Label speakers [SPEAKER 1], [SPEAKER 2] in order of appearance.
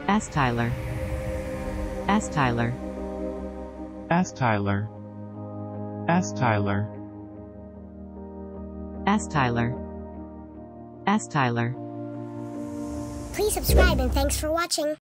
[SPEAKER 1] astylar, astylar,
[SPEAKER 2] astylar, astylar,
[SPEAKER 1] astylar, astylar.
[SPEAKER 3] Please subscribe and thanks for watching.